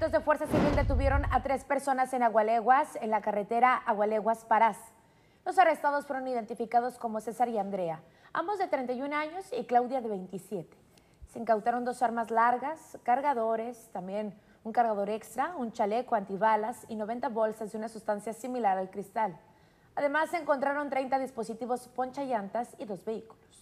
Elementos de Fuerza Civil detuvieron a 3 personas en Agualeguas, en la carretera Agualeguas-Parás. Los arrestados fueron identificados como César y Andrea, ambos de 31 años y Claudia de 27. Se incautaron 2 armas largas, cargadores, también un cargador extra, un chaleco antibalas y 90 bolsas de una sustancia similar al cristal. Además, se encontraron 30 dispositivos ponchallantas y 2 vehículos.